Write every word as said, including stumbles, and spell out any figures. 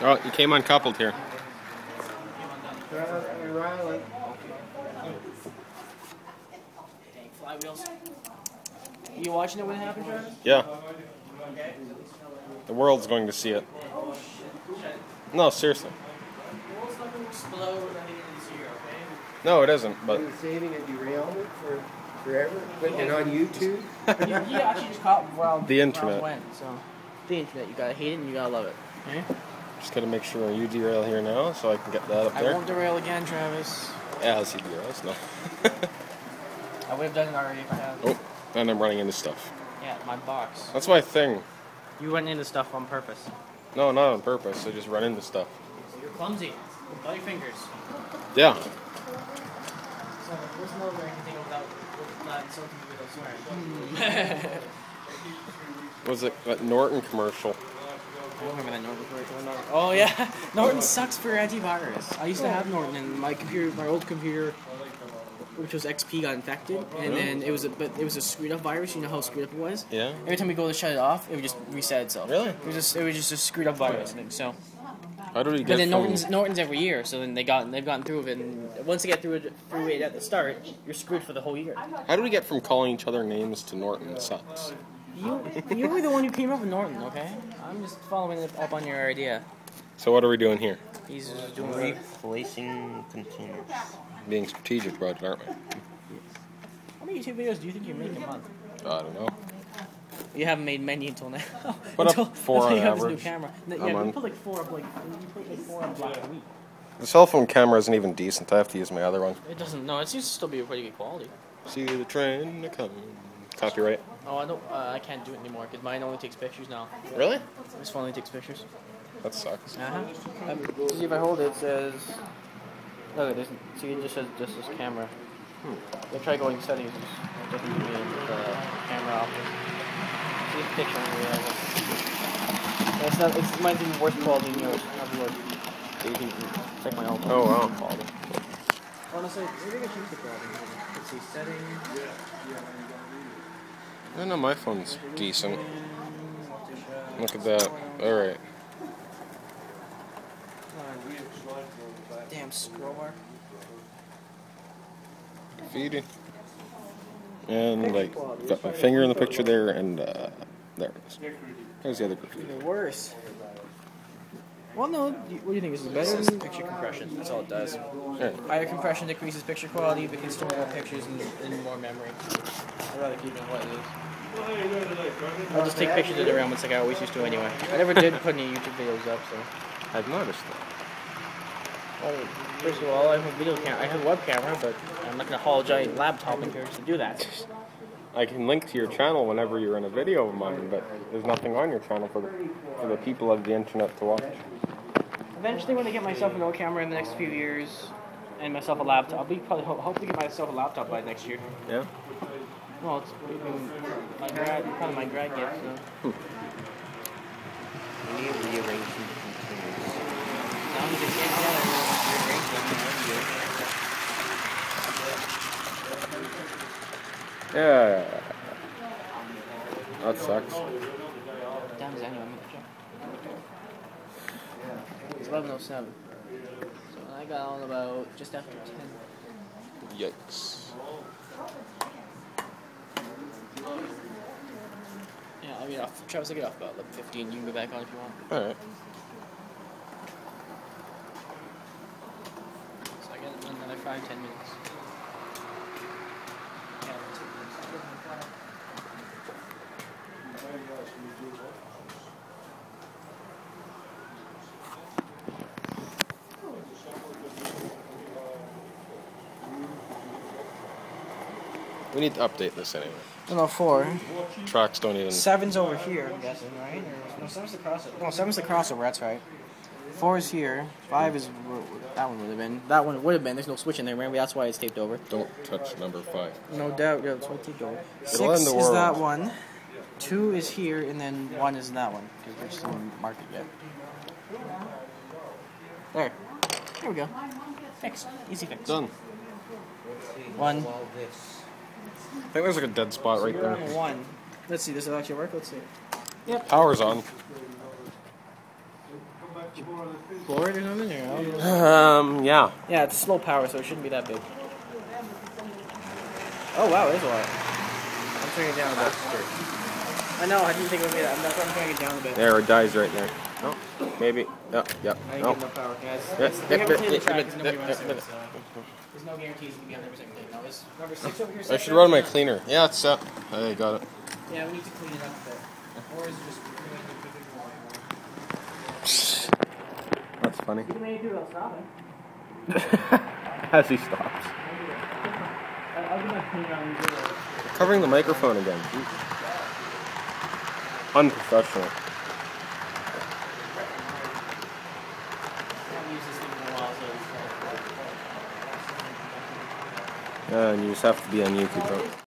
Oh, you came uncoupled here. Dang flywheels. You watching it when it happened, Travis? Yeah. The world's going to see it. No, seriously. The world's not going to explode or anything this year, okay? No, it isn't, but... Are you saving a derailment for forever? Putting it on YouTube? you, you actually just caught where The internet. went, so... The internet. You gotta hate it and you gotta love it. Okay? Just gotta make sure you derail here now so I can get that up I there. won't derail again, Travis. Yeah, I'll see derails. No. I would have done it already if I had. Oh, and I'm running into stuff. Yeah, my box. That's my thing. You went into stuff on purpose. No, not on purpose. I just run into stuff. You're clumsy. With all your fingers. Yeah. So, there's no way anything without, without insulting you without swearing. Was it that Norton commercial? I don't remember that Norton commercial. Norton. Oh yeah, Norton sucks for antivirus. I used to have Norton, and my computer, my old computer, which was X P, got infected, and then it was a but it was a screwed up virus. You know how screwed up it was? Yeah. Every time we go to shut it off, it would just reset itself. Really? It was just it was just a screwed up virus. Thing, so. How do we get? But then from... Norton's Norton's every year, so then they got they've gotten through it, and once they get through it through it at the start, you're screwed for the whole year. How do we get from calling each other names to Norton sucks? You you were the one who came up with Norton, okay? I'm just following it up on your idea. So what are we doing here? He's just doing Replacing containers. Being strategic about it, aren't we? How many YouTube videos do you think you make a month? I don't know. You haven't made many until now. Put until, up four until on you have average. This new camera. No, I'm yeah, on. you put like four up like you put like four up like a week. The cell phone camera isn't even decent. I have to use my other one. It doesn't. No, it seems to still be a pretty good quality. See the train coming. Copyright. Oh, I don't. Uh, I can't do it anymore because mine only takes pictures now. Really? This phone only takes pictures. That sucks. Uh huh. Um, see if I hold it, it says. Look, this. See, it just says just this camera. Hmm. I try going settings. It doesn't give me the camera off. See the picture on the It's not. It's mine's even worse quality than yours. Not worse. So you can check my own. Oh wow. Quality. Honestly, maybe I should change the quality. Let's see settings. I know my phone's decent. Look at that. Alright. Damn scroll bar. Graffiti. And like, got my finger in the picture there, and uh, there it is. There's the other graffiti. Even worse. Well, no. What do you think? Is it better than picture compression? That's all it does. Yeah. Higher compression decreases picture quality, but can store more pictures and, and more memory. I'd rather keep it what it is. I'll just take pictures of the realments like I always used to anyway. I never did put any YouTube videos up, so. I've noticed that. Well, first of all, I have a video camera. I have a web camera, but I'm not going to haul a giant laptop in here to do that. I can link to your channel whenever you're in a video of mine, but there's nothing on your channel for the, for the people of the internet to watch. Eventually, when I get myself an old camera in the next few years, and myself a laptop, I'll be probably ho hopefully get myself a laptop by next year. Yeah? Well, it's my grad, kind of my grad gift. So. Hmm. We need to rearrange some containers. Now we can get together and rearrange them. Yeah. That sucks. What time is it anyway? I'm gonna check. It's eleven oh seven. So I got on about just after ten. Yikes. Yeah, I'll get off. Travis, I'll get off about eleven fifteen. You can go back on if you want. Alright. So I got another five, ten minutes. Yeah, two minutes. We need to update this anyway. No, four. Tracks don't even... Seven's over here, I'm guessing, right? Or, no, seven's the crossover. No, seven's the crossover, that's right. Four is here. Five is... That one would have been. That one would have been. There's no switch in there, remember? That's why it's taped over. Don't touch number five. No doubt, yeah, that's why it's taped over. Six end the is world. that one. Two is here, and then one is that one. Because there's still mark it yet. There. There we go. Fixed. Easy fix. Done. One. I think there's like a dead spot right there. One. Let's see, does it actually work? Let's see. Yep. Power's on. Floor it or something? Or I don't know. Um, yeah. Yeah, it's slow power, so it shouldn't be that big. Oh wow, it is a lot. I'm turning it down a bit. I know, I didn't think it would be that. That's why I'm turning it down a bit. There, it dies right there. No, maybe. Yep, yep. I didn't No. get enough power. Yeah, it's, Yeah, it's, yeah, we haven't yeah, cleaned the yeah, track yeah, because nobody yeah, wants yeah, to, yeah. so there's no guarantees to be on every single thing. No, it's number six over here. I should run my cleaner. Yeah, it's up. I got it. Yeah, we need to clean it up a bit. Or is it just... That's funny. You can maybe do it without stopping. As he stops. I'll do my cleaner on the video. Covering the microphone again. Unprofessional. Yeah, and you just have to be on YouTube, though.